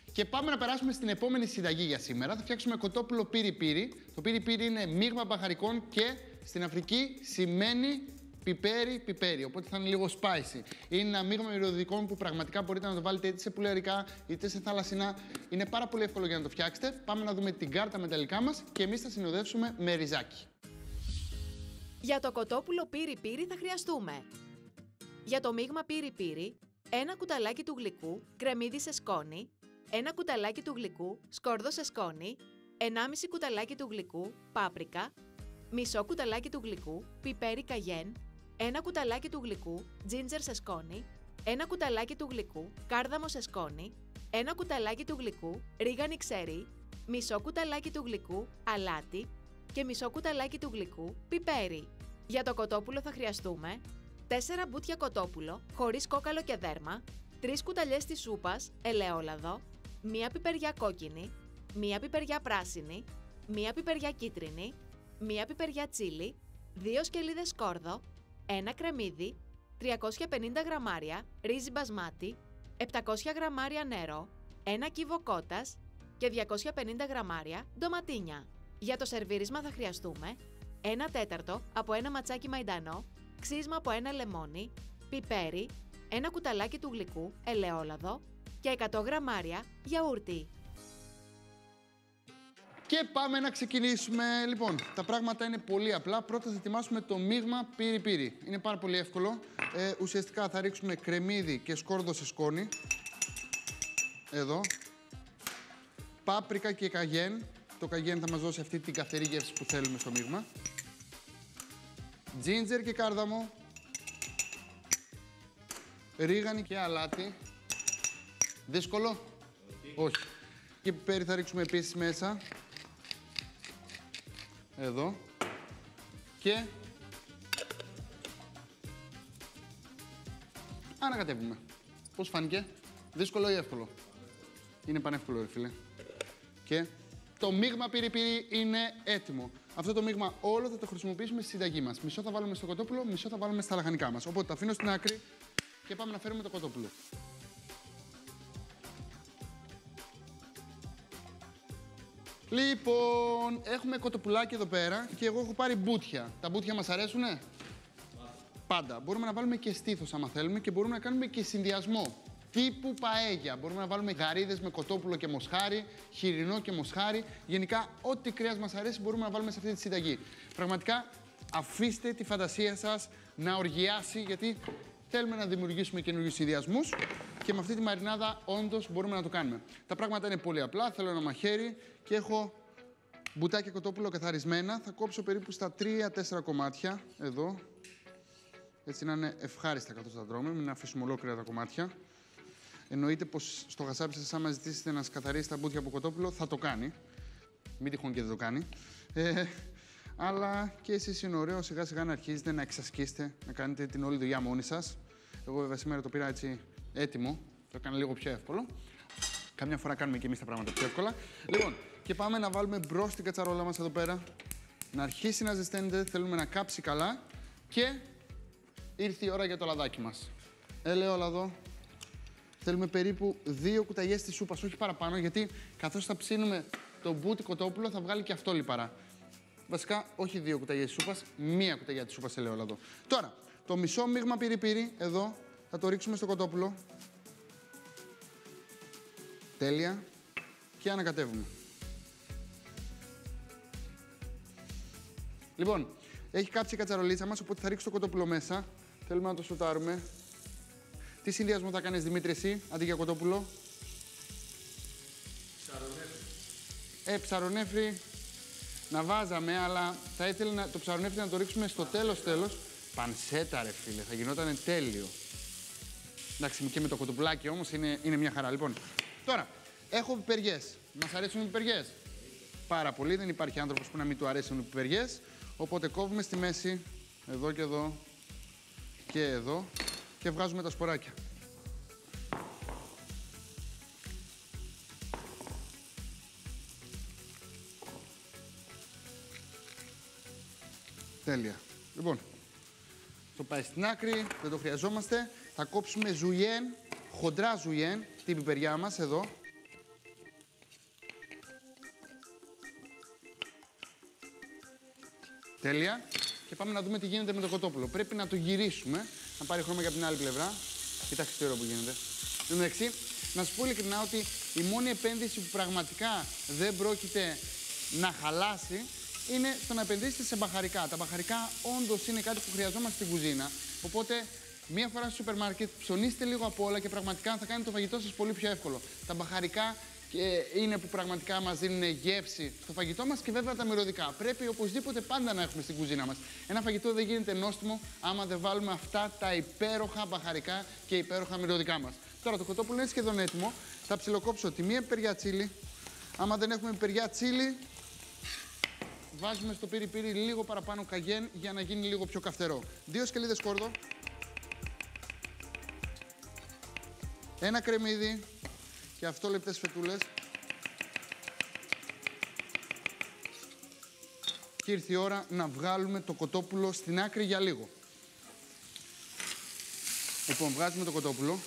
Και πάμε να περάσουμε στην επόμενη συνταγή για σήμερα. Θα φτιάξουμε κοτόπουλο πίρι-πίρι. Το πίρι-πίρι είναι μείγμα μπαχαρικών και στην Αφρική σημαίνει πιπέρι-πιπέρι. Οπότε θα είναι λίγο spicy. Είναι ένα μείγμα μυρωδικών που πραγματικά μπορείτε να το βάλετε είτε σε πουλερικά είτε σε θαλασσινά. Είναι πάρα πολύ εύκολο για να το φτιάξετε. Πάμε να δούμε την κάρτα με τα υλικά μας και εμείς θα συνοδεύσουμε με ριζάκι. Για το κοτόπουλο πίρι-πίρι θα χρειαστούμε για το μείγμα πίρι-πίρι ένα κουταλάκι του γλυκού κρεμμύδι σε σκόνη, ένα κουταλάκι του γλυκού σκόρδο σε σκόνη, 1,5 κουταλάκι του γλυκού πάπρικα, μισό κουταλάκι του γλυκού πιπέρι καγέν, ένα κουταλάκι του γλυκού τζίντζερ σε σκόνη, ένα κουταλάκι του γλυκού κάρδαμο σε σκόνη, ένα κουταλάκι του γλυκού ρίγανη ξερή, μισό κουταλάκι του γλυκού αλάτι και μισό κουταλάκι του γλυκού πιπέρι. Για το κοτόπουλο θα χρειαστούμε 4 μπουτια κοτόπουλο χωρίς κόκαλο και δέρμα, 3 κουταλιές της σούπας ελαιόλαδο, 1 πιπεριά κόκκινη, 1 πιπεριά πράσινη, 1 πιπεριά κίτρινη, 1 πιπεριά τσίλι, 2 σκελίδες σκόρδο, 1 κρεμμύδι, 350 γραμμάρια ρύζι μπασμάτι, 700 γραμμάρια νερό, 1 κύβο κότας και 250 γραμμάρια ντοματίνια. Για το σερβίρισμα θα χρειαστούμε 1 τέταρτο από ένα ματσάκι μαϊντανό, ξύσμα από ένα λεμόνι, πιπέρι, 1 κουταλάκι του γλυκού ελαιόλαδο και 100 γραμμάρια γιαούρτι. Και πάμε να ξεκινήσουμε. Λοιπόν, τα πράγματα είναι πολύ απλά. Πρώτα θα ετοιμάσουμε το μείγμα πίρι-πίρι. Είναι πάρα πολύ εύκολο. Ουσιαστικά θα ρίξουμε κρεμμύδι και σκόρδο σε σκόνη. Εδώ. Πάπρικα και καγέν. Το καγέν θα μας δώσει αυτή την καθαρή γεύση που θέλουμε στο μείγμα. Τζίντζερ και κάρδαμο. Ρίγανη και αλάτι. Δύσκολο? Όχι. Και πιπέρι θα ρίξουμε επίσης μέσα. Εδώ. Και ανακατεύουμε. Πώς φάνηκε? Δύσκολο ή εύκολο? Είναι πανεύκολο, ρε φίλε. Και το μείγμα πίρι-πίρι είναι έτοιμο. Αυτό το μείγμα όλο θα το χρησιμοποιήσουμε στη συνταγή μας. Μισό θα βάλουμε στο κοτόπουλο, μισό θα βάλουμε στα λαχανικά μας. Οπότε το αφήνω στην άκρη και πάμε να φέρουμε το κοτόπουλο. Λοιπόν, έχουμε κοτοπουλάκι εδώ πέρα και εγώ έχω πάρει μπούτια. Τα μπούτια μας αρέσουνε? Πάντα. Μπορούμε να βάλουμε και στήθος άμα θέλουμε και μπορούμε να κάνουμε και συνδυασμό. Τύπου παέγια. Μπορούμε να βάλουμε γαρίδες με κοτόπουλο και μοσχάρι, χοιρινό και μοσχάρι. Γενικά, ό,τι κρέας μας αρέσει μπορούμε να βάλουμε σε αυτή τη συνταγή. Πραγματικά, αφήστε τη φαντασία σας να οργιάσει, γιατί θέλουμε να δημιουργήσουμε καινούριους συνδυασμούς και με αυτή τη μαρινάδα όντως μπορούμε να το κάνουμε. Τα πράγματα είναι πολύ απλά. Θέλω ένα μαχαίρι και έχω μπουτάκια κοτόπουλο καθαρισμένα. Θα κόψω περίπου στα 3-4 κομμάτια, εδώ. Έτσι να είναι ευχάριστα καθώς τα τρώμε, μην αφήσουμε ολόκληρα τα κομμάτια. Εννοείται πως στο χασάπι σας, άμα ζητήσετε να σας καθαρίσει τα μπουτια από κοτόπουλο, θα το κάνει. Μην τυχόν και δεν το κάνει. Αλλά και εσείς είναι ωραίο σιγά σιγά να αρχίζετε να εξασκήσετε, να κάνετε την όλη δουλειά μόνοι σας. Εγώ βέβαια σήμερα το πήρα έτσι έτοιμο, το έκανα λίγο πιο εύκολο. Καμιά φορά κάνουμε και εμείς τα πράγματα πιο εύκολα. Λοιπόν, και πάμε να βάλουμε μπρος την κατσαρόλα μας εδώ πέρα. Να αρχίσει να ζεσταίνεται, θέλουμε να κάψει καλά και ήρθε η ώρα για το λαδάκι μας. Ελαιόλαδο. Θέλουμε περίπου 2 κουταλιές της σούπας, όχι παραπάνω, γιατί καθώς θα ψήνουμε το μπούτι κοτόπουλο θα βγάλει και αυτό λιπαρά. Βασικά, όχι 2 κουταλιές της σούπας, 1 κουταλιά της σούπας ελαιόλαδο. Τώρα, το μισό μείγμα πίρι-πίρι, εδώ, θα το ρίξουμε στο κοτόπουλο. Τέλεια. Και ανακατεύουμε. Λοιπόν, έχει κάψει η κατσαρολίτσα μας, οπότε θα ρίξω το κοτόπουλο μέσα. Θέλουμε να το σουτάρουμε. Τι συνδυασμό θα κάνεις, Δημήτρη, εσύ, αντί για κοτόπουλο? Ψαρονέφρι. Ψαρονέφρι να βάζαμε, αλλά θα ήθελα το ψαρονέφρι να το ρίξουμε στο τέλος. Πανσέτα, ρε φίλε, θα γινόταν τέλειο. Εντάξει, και με το κοτοπουλάκι όμως είναι μια χαρά. Λοιπόν, τώρα, έχω πιπεριές. Μας αρέσουν οι πιπεριές? Πάρα πολύ, δεν υπάρχει άνθρωπος που να μην του αρέσουν οι πιπεριές. Οπότε κόβουμε στη μέση, εδώ και εδώ και εδώ και βγάζουμε τα σποράκια. Τέλεια. Λοιπόν, το πάει στην άκρη, δεν το χρειαζόμαστε. Θα κόψουμε ζουλιέν, χοντρά ζουλιέν, την πιπεριά μας εδώ. Τέλεια. Και πάμε να δούμε τι γίνεται με το κοτόπουλο. Πρέπει να το γυρίσουμε, να πάρει χρώμα και από την άλλη πλευρά. Κοιτάξτε τι ωραίο που γίνεται. Εν τω μεταξύ, να σας πω ειλικρινά ότι η μόνη επένδυση που πραγματικά δεν πρόκειται να χαλάσει είναι στο να επενδύσετε σε μπαχαρικά. Τα μπαχαρικά όντως είναι κάτι που χρειαζόμαστε στην κουζίνα. Οπότε, μία φορά στο σούπερ μάρκετ, ψωνίστε λίγο από όλα και πραγματικά θα κάνει το φαγητό σας πολύ πιο εύκολο. Τα μπαχαρικά είναι που πραγματικά μας δίνουν γεύση στο φαγητό μας και βέβαια τα μυρωδικά. Πρέπει οπωσδήποτε πάντα να έχουμε στην κουζίνα μας. Ένα φαγητό δεν γίνεται νόστιμο άμα δεν βάλουμε αυτά τα υπέροχα μπαχαρικά και υπέροχα μυρωδικά μας. Τώρα το κοτόπουλο είναι σχεδόν έτοιμο. Θα ψιλοκόψω τη μία πιπεριά τσίλι. Άμα δεν έχουμε πιπεριά τσίλι, βάζουμε στο πίρι-πίρι λίγο παραπάνω καγέν για να γίνει λίγο πιο καυτερό. 2 σκελίδες σκόρδο. Ένα κρεμμύδι και αυτό λεπτές φετούλες. Και ήρθε η ώρα να βγάλουμε το κοτόπουλο στην άκρη για λίγο. Λοιπόν, βγάζουμε το κοτόπουλο.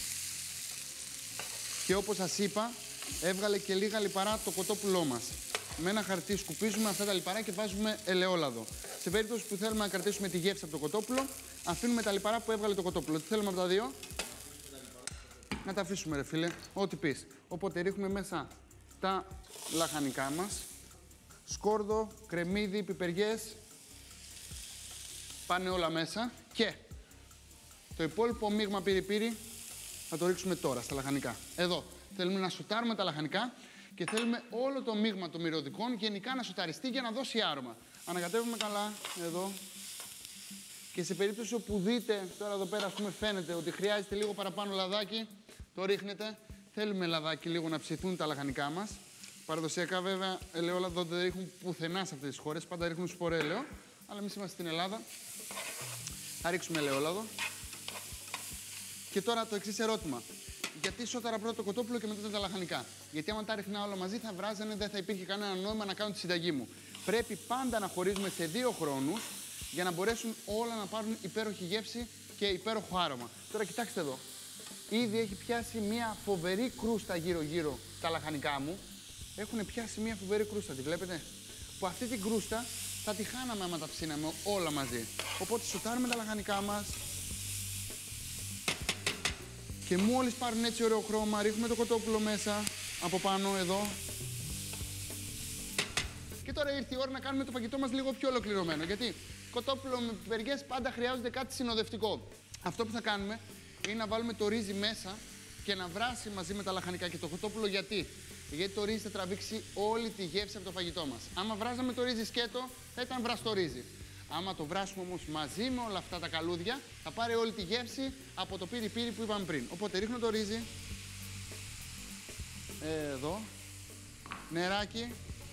Και όπως σας είπα, έβγαλε και λίγα λιπαρά το κοτόπουλό μας. Με ένα χαρτί σκουπίζουμε αυτά τα λιπαρά και βάζουμε ελαιόλαδο. Σε περίπτωση που θέλουμε να κρατήσουμε τη γεύση από το κοτόπουλο, αφήνουμε τα λιπαρά που έβγαλε το κοτόπουλο. Τι θέλουμε από τα δύο? Να τα αφήσουμε, ρε φίλε, ό,τι πεις. Οπότε ρίχνουμε μέσα τα λαχανικά μας. Σκόρδο, κρεμμύδι, πιπεριές. Πάνε όλα μέσα. Και το υπόλοιπο μείγμα πίρι-πίρι θα το ρίξουμε τώρα στα λαχανικά. Εδώ. Θέλουμε να σουτάρουμε τα λαχανικά και θέλουμε όλο το μείγμα των μυρωδικών γενικά να σουταριστεί για να δώσει άρωμα. Ανακατεύουμε καλά, εδώ. Και σε περίπτωση όπου δείτε, τώρα εδώ πέρα ας πούμε φαίνεται ότι χρειάζεται λίγο παραπάνω λαδάκι, το ρίχνετε. Θέλουμε λαδάκι λίγο να ψηθούν τα λαχανικά μας. Παραδοσιακά βέβαια ελαιόλαδο δεν ρίχνουν πουθενά σε αυτές τις χώρες, πάντα ρίχνουν σπορέλαιο. Αλλά εμείς είμαστε στην Ελλάδα. Θα ρίξουμε ελαιόλαδο. Και τώρα το εξής ερώτημα. Γιατί σώταρα πρώτα το κοτόπουλο και μετά τα λαχανικά? Γιατί άμα τα ρίχνα όλα μαζί θα βράζανε, δεν θα υπήρχε κανένα νόημα να κάνω τη συνταγή μου. Πρέπει πάντα να χωρίζουμε σε 2 χρόνους για να μπορέσουν όλα να πάρουν υπέροχη γεύση και υπέροχο άρωμα. Τώρα κοιτάξτε εδώ. Ήδη έχει πιάσει μια φοβερή κρούστα γύρω-γύρω τα λαχανικά μου. Έχουν πιάσει μια φοβερή κρούστα, τη βλέπετε? Που αυτή την κρούστα θα τη χάναμε άμα τα ψήναμε όλα μαζί. Οπότε σουτάρουμε τα λαχανικά μας. Και μόλις πάρουν έτσι ωραίο χρώμα, ρίχνουμε το κοτόπουλο μέσα, από πάνω, εδώ. Και τώρα ήρθε η ώρα να κάνουμε το φαγητό μας λίγο πιο ολοκληρωμένο. Γιατί κοτόπουλο με πιπεριές πάντα χρειάζονται κάτι συνοδευτικό. Αυτό που θα κάνουμε είναι να βάλουμε το ρύζι μέσα και να βράσει μαζί με τα λαχανικά και το κοτόπουλο. Γιατί το ρύζι θα τραβήξει όλη τη γεύση από το φαγητό μας. Άμα βράζαμε το ρύζι σκέτο, θα ήταν βραστό ρύζι. Άμα το βράσουμε όμως μαζί με όλα αυτά τα καλούδια, θα πάρει όλη τη γεύση από το πίρι-πίρι που είπαμε πριν. Οπότε ρίχνω το ρύζι. Εδώ. Νεράκι.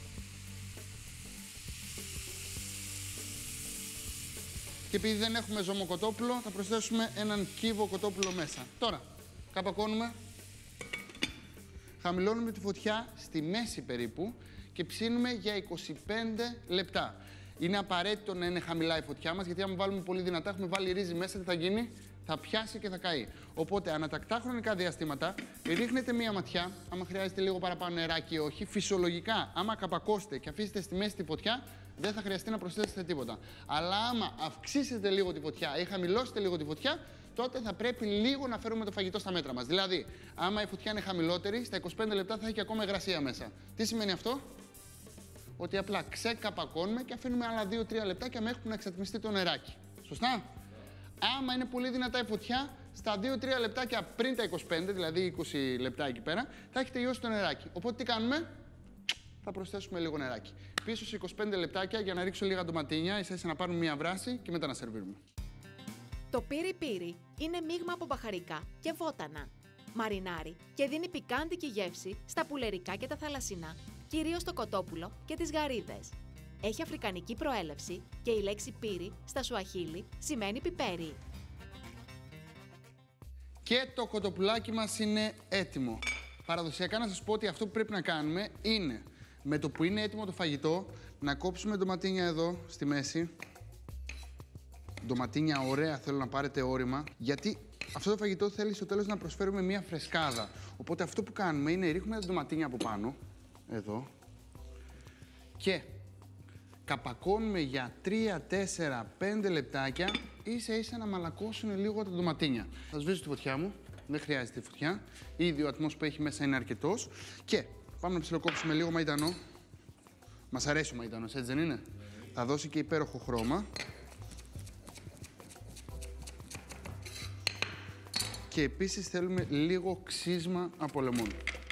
Και επειδή δεν έχουμε ζώμο κοτόπουλο, θα προσθέσουμε έναν κύβο κοτόπουλο μέσα. Τώρα, καπακώνουμε. Χαμηλώνουμε τη φωτιά στη μέση περίπου και ψήνουμε για 25 λεπτά. Είναι απαραίτητο να είναι χαμηλά η φωτιά μας, γιατί αν βάλουμε πολύ δυνατά, έχουμε βάλει ρύζι μέσα, τι θα γίνει? Θα πιάσει και θα καεί. Οπότε, ανατακτά χρονικά διαστήματα, ρίχνετε μία ματιά, άμα χρειάζεται λίγο παραπάνω νεράκι ή όχι. Φυσιολογικά, άμα καπακώσετε και αφήσετε στη μέση τη φωτιά, δεν θα χρειαστεί να προσθέσετε τίποτα. Αλλά άμα αυξήσετε λίγο τη φωτιά ή χαμηλώσετε λίγο τη φωτιά, τότε θα πρέπει λίγο να φέρουμε το φαγητό στα μέτρα μας. Δηλαδή, άμα η φωτιά είναι χαμηλότερη, στα 25 λεπτά θα έχει και ακόμα υγρασία μέσα. Τι σημαίνει αυτό? Ότι απλά ξεκαπακώνουμε και αφήνουμε άλλα 2-3 λεπτάκια μέχρι που να εξατμιστεί το νεράκι. Σωστά? Άμα είναι πολύ δυνατά η φωτιά, στα 2-3 λεπτάκια πριν τα 25, δηλαδή 20 λεπτά εκεί πέρα, θα έχει τελειώσει το νεράκι. Οπότε τι κάνουμε? Θα προσθέσουμε λίγο νεράκι. Πίσω σε 25 λεπτάκια για να ρίξω λίγα ντοματίνια, ίσα να πάρουν μία βράση και μετά να σερβίρουμε. Το πίρι-πίρι είναι μείγμα από μπαχαρικά και βότανα. Μαρινάρει και δίνει πικάντικη γεύση στα πουλερικά και τα θαλασσινά, κυρίως στο κοτόπουλο και τις γαρίδες. Έχει αφρικανική προέλευση και η λέξη πίρι στα σουαχίλι σημαίνει πιπέρι. Και το κοτοπουλάκι μας είναι έτοιμο. Παραδοσιακά να σας πω ότι αυτό που πρέπει να κάνουμε είναι, με το που είναι έτοιμο το φαγητό, να κόψουμε ντοματίνια εδώ στη μέση. Ντοματίνια ωραία, θέλω να πάρετε όρημα, γιατί αυτό το φαγητό θέλει στο τέλος να προσφέρουμε μια φρεσκάδα. Οπότε αυτό που κάνουμε είναι ρίχνουμε τα ντοματίνια από πάνω, εδώ, και καπακώνουμε για 3, 4, 5 λεπτάκια, ίσα-ίσα να μαλακώσουν λίγο τα ντοματίνια. Θα σβήσω τη φωτιά μου, δεν χρειάζεται φωτιά. Ήδη ο ατμός που έχει μέσα είναι αρκετός. Και πάμε να ψιλοκόψουμε λίγο μαϊντανό. Μας αρέσει ο μαϊντανός, έτσι δεν είναι? Θα δώσει και υπέροχο χρώμα. Και επίσης θέλουμε λίγο ξύσμα από λεμόνι.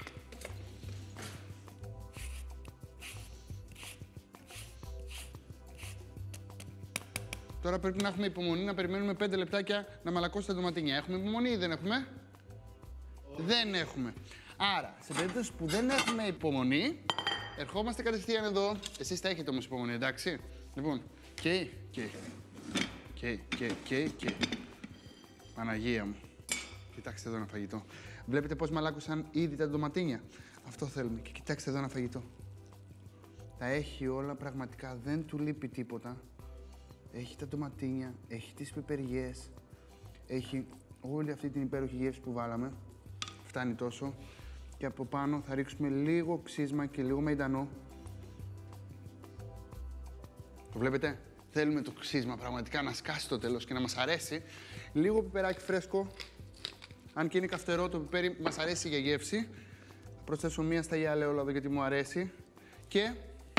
Τώρα πρέπει να έχουμε υπομονή, να περιμένουμε 5 λεπτάκια να μαλακώσει τα ντοματίνια. Έχουμε υπομονή ή δεν έχουμε? Δεν έχουμε. Άρα, σε περίπτωση που δεν έχουμε υπομονή, ερχόμαστε κατευθείαν εδώ. Εσείς θα έχετε όμως υπομονή, εντάξει? Λοιπόν, και. Παναγία μου. Κοιτάξτε εδώ ένα φαγητό. Βλέπετε πώς μαλάκωσαν ήδη τα ντοματίνια. Αυτό θέλουμε. Και κοιτάξτε εδώ ένα φαγητό. Τα έχει όλα πραγματικά, δεν του λείπει τίποτα. Έχει τα ντοματίνια, έχει τις πιπεριές, έχει όλη αυτή την υπέροχη γεύση που βάλαμε. Φτάνει τόσο. Και από πάνω θα ρίξουμε λίγο ξύσμα και λίγο μαϊντανό. Το βλέπετε? Θέλουμε το ξύσμα πραγματικά να σκάσει στο τέλος και να μας αρέσει. Λίγο πιπεράκι φρέσκο. Αν και είναι καυτερό, το πιπέρι μας αρέσει για γεύση. Θα προσθέσω μία σταγιά ελαιόλαδο γιατί μου αρέσει. Και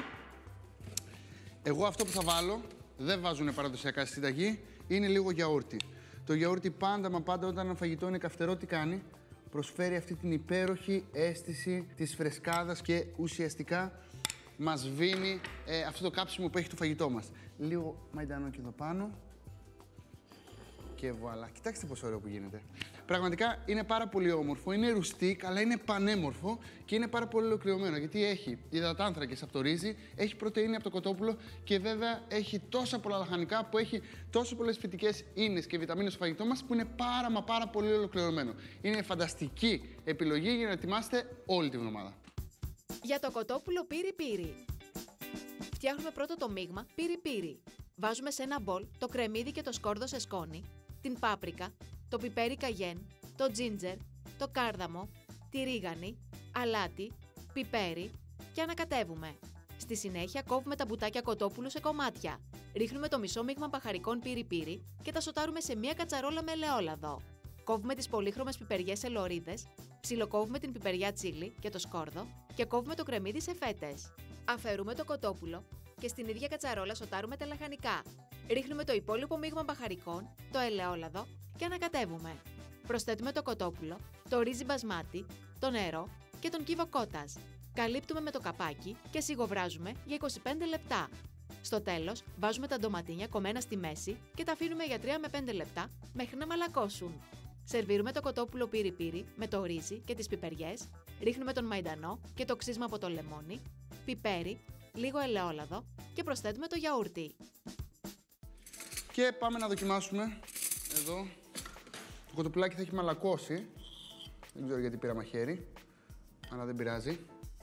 εγώ αυτό που θα βάλω, δεν βάζουν παραδοσιακά στη συνταγή, είναι λίγο γιαούρτι. Το γιαούρτι πάντα μα πάντα όταν ένα φαγητό είναι καυτερό, τι κάνει? Προσφέρει αυτή την υπέροχη αίσθηση της φρεσκάδας και ουσιαστικά μας σβήνει αυτό το κάψιμο που έχει το φαγητό μας. Λίγο μαϊντανό και εδώ πάνω. Και βουαλά. Κοιτάξτε πόσο ωραίο που γίνεται. Πραγματικά είναι πάρα πολύ όμορφο, είναι ρουστίκ, αλλά είναι πανέμορφο και είναι πάρα πολύ ολοκληρωμένο. Γιατί έχει υδατάνθρακες από το ρύζι, έχει πρωτεΐνη από το κοτόπουλο και βέβαια έχει τόσα πολλά λαχανικά που έχει τόσο πολλές φυτικές ίνες και βιταμίνες στο φαγητό μας που είναι πάρα πολύ ολοκληρωμένο. Είναι φανταστική επιλογή για να ετοιμάσετε όλη τη βδομάδα. Για το κοτόπουλο πύρι-πύρι. Φτιάχνουμε πρώτο το μείγμα πύρι-πύρι. Βάζουμε σε ένα μπολ το κρεμμύδι και το σκόρδο σε σκόνη, την πάπρικα, το πιπέρι καγιέν, το τζίντζερ, το κάρδαμο, τη ρίγανη, αλάτι, πιπέρι και ανακατεύουμε. Στη συνέχεια κόβουμε τα μπουτάκια κοτόπουλου σε κομμάτια. Ρίχνουμε το μισό μείγμα μπαχαρικών πύρι-πύρι και τα σοτάρουμε σε μία κατσαρόλα με ελαιόλαδο. Κόβουμε τις πολύχρωμες πιπεριές σε λωρίδες, ψιλοκόβουμε την πιπεριά τσίλι και το σκόρδο και κόβουμε το κρεμμύδι σε φέτες. Αφαιρούμε το κοτόπουλο και στην ίδια κατσαρόλα σοτάρουμε τα λαχανικά. Ρίχνουμε το υπόλοιπο μείγμα μπαχαρικών, το ελαιόλαδο και ανακατεύουμε. Προσθέτουμε το κοτόπουλο, το ρύζι μπασμάτι, το νερό και τον κύβο κότας. Καλύπτουμε με το καπάκι και σιγοβράζουμε για 25 λεπτά. Στο τέλος, βάζουμε τα ντοματίνια κομμένα στη μέση και τα αφήνουμε για 3 με 5 λεπτά μέχρι να μαλακώσουν. Σερβίρουμε το κοτόπουλο πύρι-πύρι με το ρύζι και τις πιπεριές, ρίχνουμε τον μαϊντανό και το ξύσμα από το λεμόνι, πιπέρι, λίγο ελαιόλαδο και προσθέτουμε το γιαούρτι. Και πάμε να δοκιμάσουμε. Εδώ το κοτοπουλάκι θα έχει μαλακώσει. Δεν ξέρω γιατί πήρα μαχαίρι, αλλά δεν πειράζει.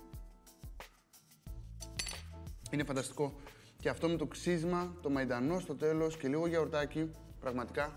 Είναι φανταστικό. Και αυτό με το ξύσμα, το μαϊντανό στο τέλος και λίγο γιαουρτάκι, πραγματικά.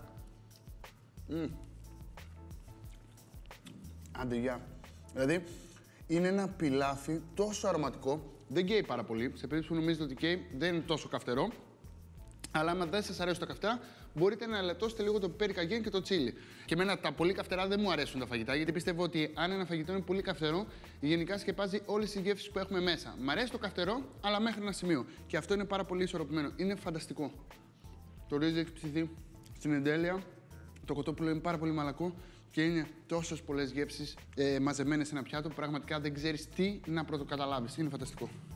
Άντε, γεια. Δηλαδή, είναι ένα πιλάφι τόσο αρωματικό, δεν καίει πάρα πολύ. Σε περίπτωση που νομίζετε ότι καίει, δεν είναι τόσο καυτερό. Αλλά άμα δεν σας αρέσουν τα καυτερά, μπορείτε να ελαττώσετε λίγο το πιπέρι καγιέν και το τσίλι. Και εμένα τα πολύ καυτερά δεν μου αρέσουν τα φαγητά, γιατί πιστεύω ότι αν ένα φαγητό είναι πολύ καυτερό, γενικά σκεπάζει όλες τις γεύσεις που έχουμε μέσα. Μ' αρέσει το καυτερό, αλλά μέχρι ένα σημείο. Και αυτό είναι πάρα πολύ ισορροπημένο. Είναι φανταστικό. Το ρύζι έχει ψηθεί στην εντέλεια. Το κοτόπουλο είναι πάρα πολύ μαλακό και είναι τόσες πολλές γεύσεις μαζεμένες σε ένα πιάτο που πραγματικά δεν ξέρεις τι να πρωτοκαταλάβεις. Είναι φανταστικό.